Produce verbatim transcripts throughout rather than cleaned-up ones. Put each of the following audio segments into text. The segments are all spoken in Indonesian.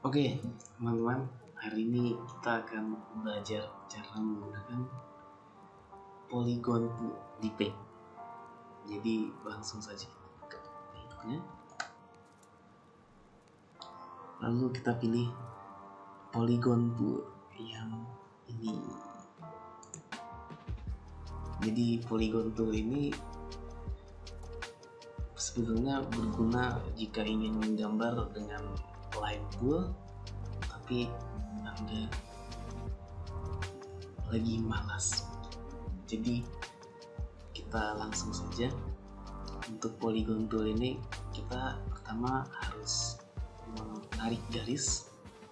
Oke, teman-teman, hari ini kita akan belajar cara menggunakan polygon tool di Paint. Jadi langsung saja ke Paint-nya. Lalu kita pilih polygon tool yang ini. Jadi polygon tool ini sebetulnya berguna jika ingin menggambar dengan line tool, tapi Anda lagi malas. Jadi kita langsung saja. Untuk polygon tool ini kita pertama harus menarik garis,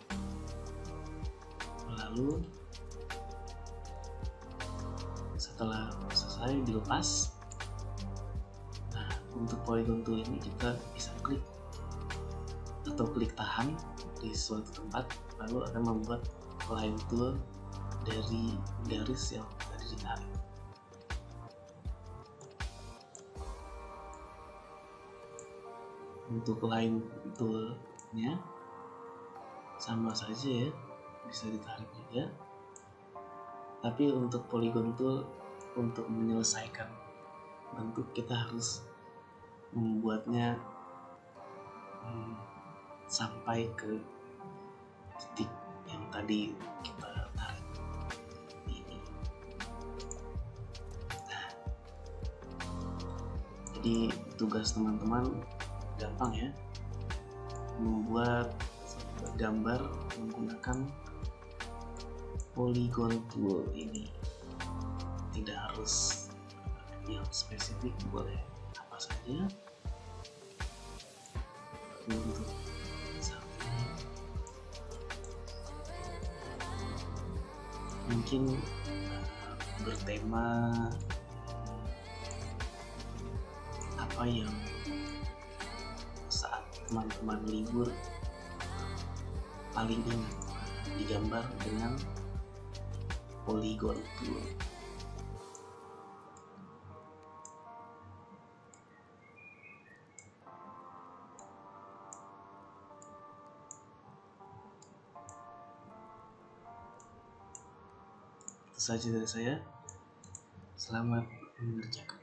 lalu setelah selesai dilepas. Nah, untuk polygon tool ini kita bisa klik atau klik tahan di suatu tempat, lalu akan membuat line tool dari garis yang tadi ditarik. Untuk line toolnya sama saja ya, bisa ditarik juga. Tapi untuk polygon tool, untuk menyelesaikan bentuk kita harus membuatnya hmm, sampai ke titik yang tadi kita tarik ini. Nah, jadi tugas teman-teman gampang ya, membuat gambar menggunakan polygon tool ini. Tidak harus yang spesifik, boleh apa saja. Untuk mungkin bertema apa yang saat teman-teman libur paling ingat digambar dengan polygon tool. Itu saja dari saya. Selamat mengerjakan.